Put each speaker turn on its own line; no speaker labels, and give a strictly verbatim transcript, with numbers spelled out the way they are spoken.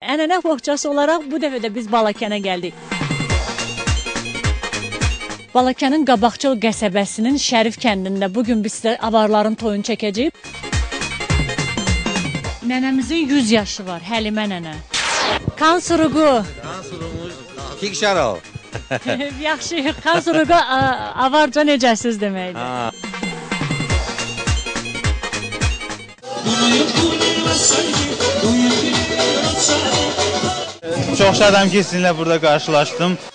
Ənənə boğçası olaraq bu dəfə də biz Balakənə gəldik. Balakənin Qabaqçıl qəsəbəsinin Şərif kəndində bugün biz sizə avarların toyunu çəkəcəyik. Nənəmizin yüz yaşı var, Həlimə nənə. Kan suruğu.
Kan suruğumuz kik şarab.
Yaxşı, kan suruğu avarca necəsiz deməkdir.
Çox şadam ki, sizinlə burada qarşılaşdım.